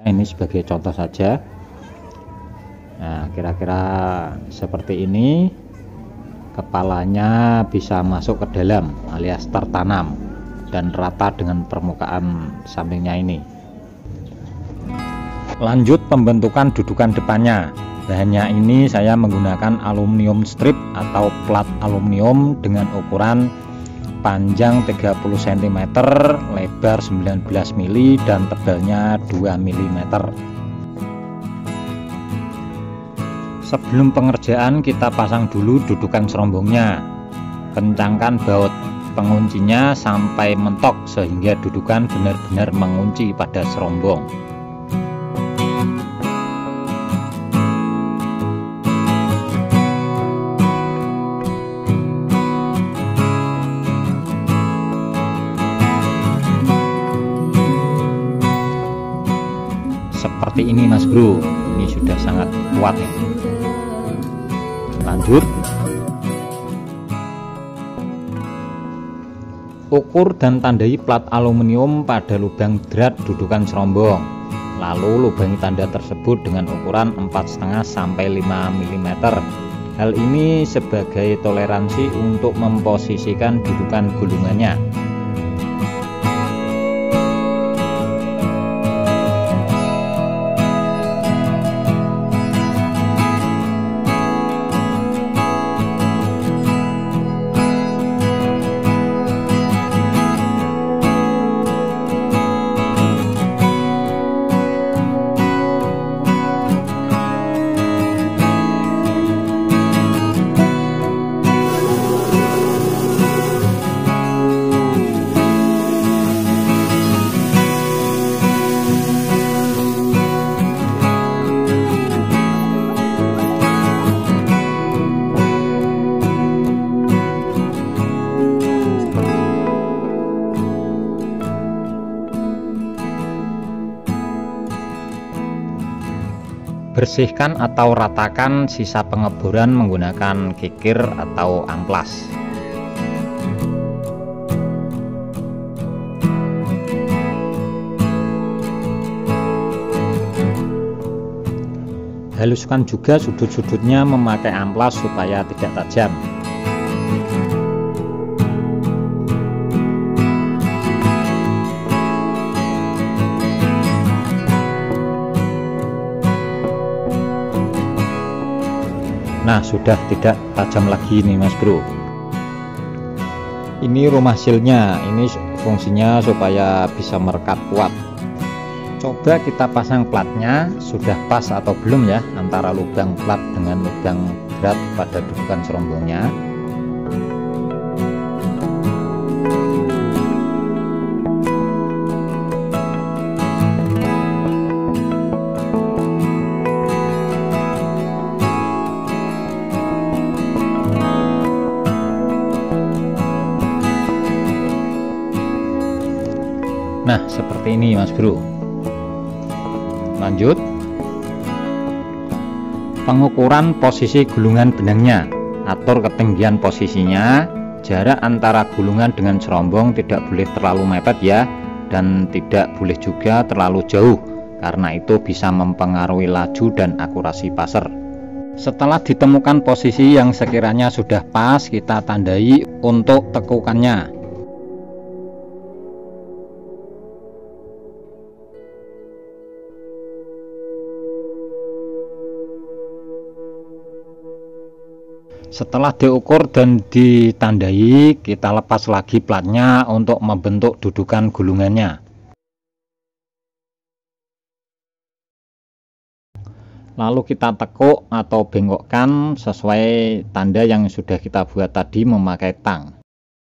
Ini sebagai contoh saja. Nah, kira-kira seperti ini, kepalanya bisa masuk ke dalam alias tertanam dan rata dengan permukaan sampingnya ini. Lanjut pembentukan dudukan depannya. Bahannya ini saya menggunakan aluminium strip atau plat aluminium dengan ukuran panjang 30 cm, lebar 19 mili dan tebalnya 2 mm. Sebelum pengerjaan kita pasang dulu dudukan serombongnya. Kencangkan baut penguncinya sampai mentok sehingga dudukan benar-benar mengunci pada serombong. Seperti ini Mas Bro, ini sudah sangat kuat. Lanjut, ukur dan tandai plat aluminium pada lubang drat dudukan serombong, lalu lubangi tanda tersebut dengan ukuran 4,5 sampai 5 mm. Hal ini sebagai toleransi untuk memposisikan dudukan gulungannya. Bersihkan atau ratakan sisa pengeboran menggunakan kikir atau amplas. Haluskan juga sudut-sudutnya memakai amplas supaya tidak tajam. Nah, sudah tidak tajam lagi nih Mas Bro. Ini rumah silnya, ini fungsinya supaya bisa merekat kuat. Coba kita pasang platnya, sudah pas atau belum ya antara lubang plat dengan lubang drat pada dudukan serombongnya. Nah, seperti ini Mas Bro. Lanjut, pengukuran posisi gulungan benangnya. Atur ketinggian posisinya. Jarak antara gulungan dengan serombong tidak boleh terlalu mepet ya, dan tidak boleh juga terlalu jauh, karena itu bisa mempengaruhi laju dan akurasi passer. Setelah ditemukan posisi yang sekiranya sudah pas, kita tandai untuk tekukannya. Setelah diukur dan ditandai, kita lepas lagi platnya untuk membentuk dudukan gulungannya. Lalu kita tekuk atau bengkokkan sesuai tanda yang sudah kita buat tadi memakai tang.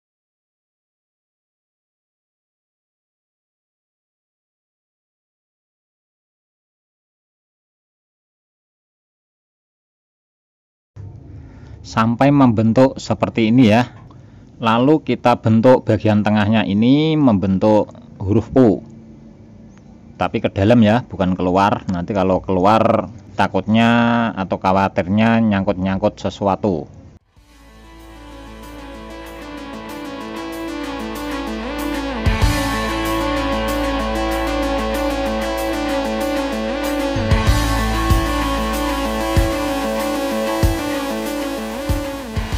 Sampai membentuk seperti ini ya. Lalu kita bentuk bagian tengahnya ini membentuk huruf U, tapi ke dalam ya, bukan keluar. Nanti kalau keluar takutnya atau khawatirnya nyangkut-nyangkut sesuatu.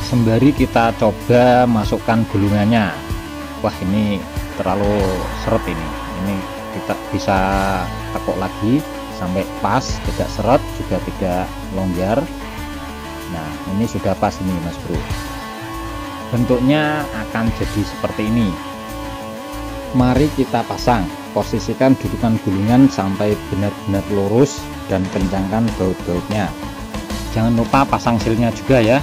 sembari kita coba masukkan gulungannya. Wah, ini terlalu seret ini kita bisa tekuk lagi sampai pas, tidak seret juga tidak longgar. Nah, ini sudah pas ini Mas Bro, bentuknya akan jadi seperti ini. Mari kita pasang, posisikan dudukan gulungan sampai benar-benar lurus dan kencangkan baut-bautnya. Jangan lupa pasang silnya juga ya.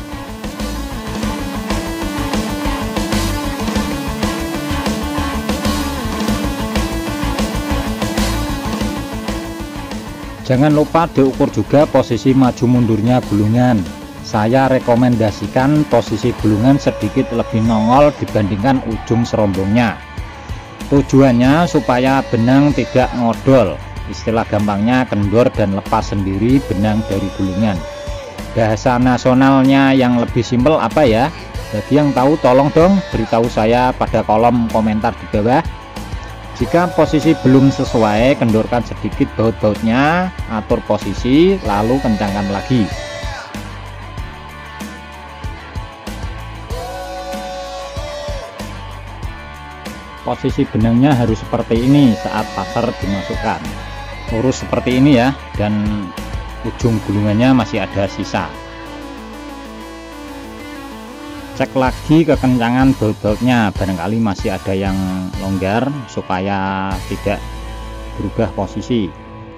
Jangan lupa diukur juga posisi maju mundurnya gulungan. Saya rekomendasikan posisi gulungan sedikit lebih nongol dibandingkan ujung serombongnya. Tujuannya supaya benang tidak ngodol, istilah gampangnya kendor dan lepas sendiri benang dari gulungan. Bahasa nasionalnya yang lebih simpel apa ya? Bagi yang tahu tolong dong beritahu saya pada kolom komentar di bawah. Jika posisi belum sesuai, kendorkan sedikit baut-bautnya, atur posisi, lalu kencangkan lagi. Posisi benangnya harus seperti ini saat pasar dimasukkan. Lurus seperti ini ya, dan ujung gulungannya masih ada sisa. Cek lagi kekencangan baut-bautnya, barangkali masih ada yang longgar supaya tidak berubah posisi.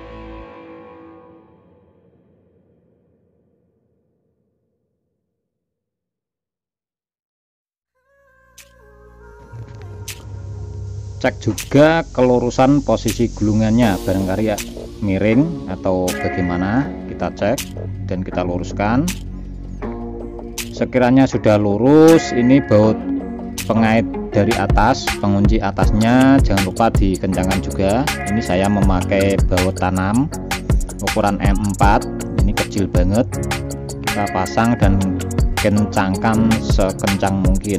Cek juga kelurusan posisi gulungannya, barangkali ya miring atau bagaimana, kita cek dan kita luruskan. Sekiranya sudah lurus, ini baut pengait dari atas, pengunci atasnya jangan lupa dikencangkan juga. Ini saya memakai baut tanam ukuran M4, ini kecil banget. Kita pasang dan kencangkan sekencang mungkin.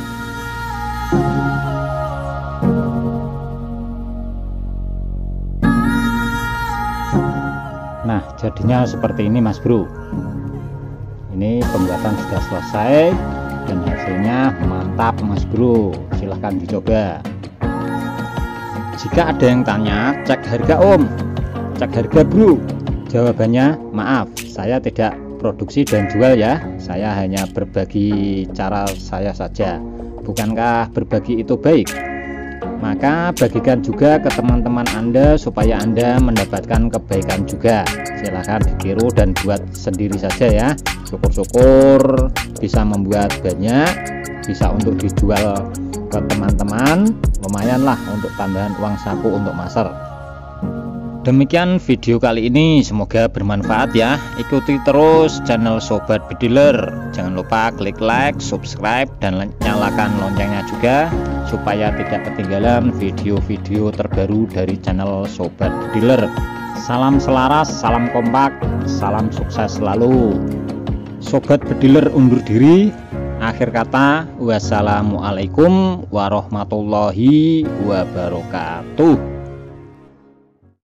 Nah, jadinya seperti ini Mas Bro. Ini pembuatan sudah selesai dan hasilnya mantap Mas Bro, silahkan dicoba. Jika ada yang tanya, cek harga Om, cek harga Bro, jawabannya maaf, saya tidak produksi dan jual ya, saya hanya berbagi cara saya saja. Bukankah berbagi itu baik? Maka bagikan juga ke teman-teman Anda supaya Anda mendapatkan kebaikan juga. Silahkan ditiru dan buat sendiri saja ya. Syukur-syukur bisa membuat banyak, bisa untuk dijual ke teman-teman, lumayanlah untuk tambahan uang saku untuk maser. Demikian video kali ini, semoga bermanfaat ya. Ikuti terus channel Sobat Bediler, jangan lupa klik like, subscribe, dan nyalakan loncengnya juga supaya tidak ketinggalan video-video terbaru dari channel Sobat Bediler. Salam selaras, salam kompak, salam sukses selalu. Sobat Bediler undur diri. Akhir kata, wassalamualaikum warahmatullahi wabarakatuh.